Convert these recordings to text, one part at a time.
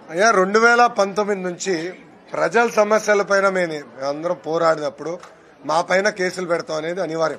అయ్యా 2019 నుంచి ప్రజల సమస్యలపైన మేమందరం పోరాడినప్పుడు మా పైన కేసులు పెడతాం అనేది అనివార్యం.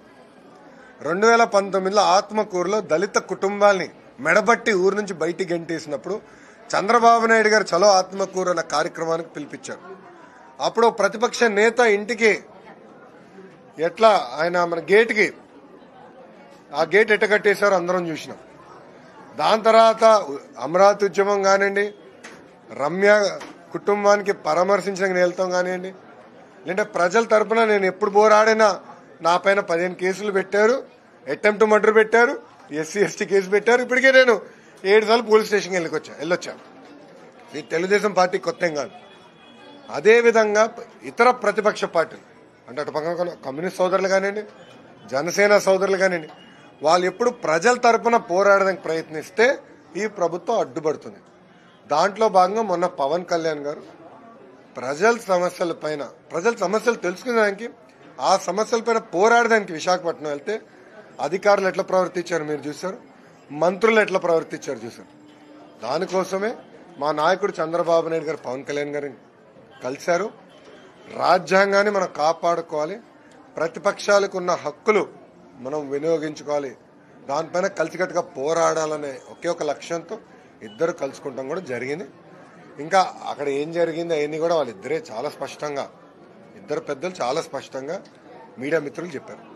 2019లో ఆత్మకూరులో దళిత కుటుంబాల్ని మెడబట్టి ఊరు నుంచి బయటికి గెంటేసినప్పుడు చంద్రబాబు నాయుడు గారు చలో ఆత్మకూరు అన్న కార్యక్రమానికి పిలిపించారు. అప్పుడు ప్రతిపక్ష నేత ఇంటికి ఎట్లా ఆయన మన గేటుకి ఆ గేట్ ఎట్ట కట్టేశారో అందరం చూసినాం. దాని తర్వాత అమరావతి ఉద్యమం కానివ్వండి, రమ్య కుటుంబానికి పరామర్శించడానికి వెళ్తాం కానివ్వండి, లేదంటే ప్రజల తరపున నేను ఎప్పుడు పోరాడినా నా పైన 15 కేసులు పెట్టారు, అటెంప్ట్ మర్డర్ పెట్టారు, ఎస్సీ ఎస్టీ కేసు పెట్టారు. ఇప్పటికే నేను 7 సార్లు పోలీస్ స్టేషన్కి వెళ్ళొచ్చాను. ఈ తెలుగుదేశం పార్టీ కొత్త ఏం కాదు. అదేవిధంగా ఇతర ప్రతిపక్ష పార్టీలు అంటే అటు పక్కన కమ్యూనిస్ట్ సోదరులు కానివ్వండి, జనసేన సోదరులు కానివ్వండి, వాళ్ళు ఎప్పుడు ప్రజల తరపున పోరాడడానికి ప్రయత్నిస్తే ఈ ప్రభుత్వం అడ్డుపడుతుంది. దాంట్లో భాగంగా మొన్న పవన్ కళ్యాణ్ గారు ప్రజల సమస్యలు తెలుసుకునేదానికి, ఆ సమస్యలపైన పోరాడడానికి విశాఖపట్నం వెళ్తే అధికారులు ఎట్లా ప్రవర్తించారు మీరు చూశారు, మంత్రులు ఎట్లా ప్రవర్తించారు చూశారు. దానికోసమే మా నాయకుడు చంద్రబాబు నాయుడు గారు పవన్ కళ్యాణ్ గారిని కలిశారు. రాజ్యాంగాన్ని మనం కాపాడుకోవాలి, ప్రతిపక్షాలకు ఉన్న హక్కులు మనం వినియోగించుకోవాలి, దానిపైన కలిసికట్టుగా పోరాడాలనే ఒకే ఒక లక్ష్యంతో ఇద్దరు కలుసుకుంటాం కూడా జరిగింది. ఇంకా అక్కడ ఏం జరిగింది అవన్నీ కూడా వాళ్ళిద్దరే చాలా స్పష్టంగా, ఇద్దరు పెద్దలు చాలా స్పష్టంగా మీడియా మిత్రులు చెప్పారు.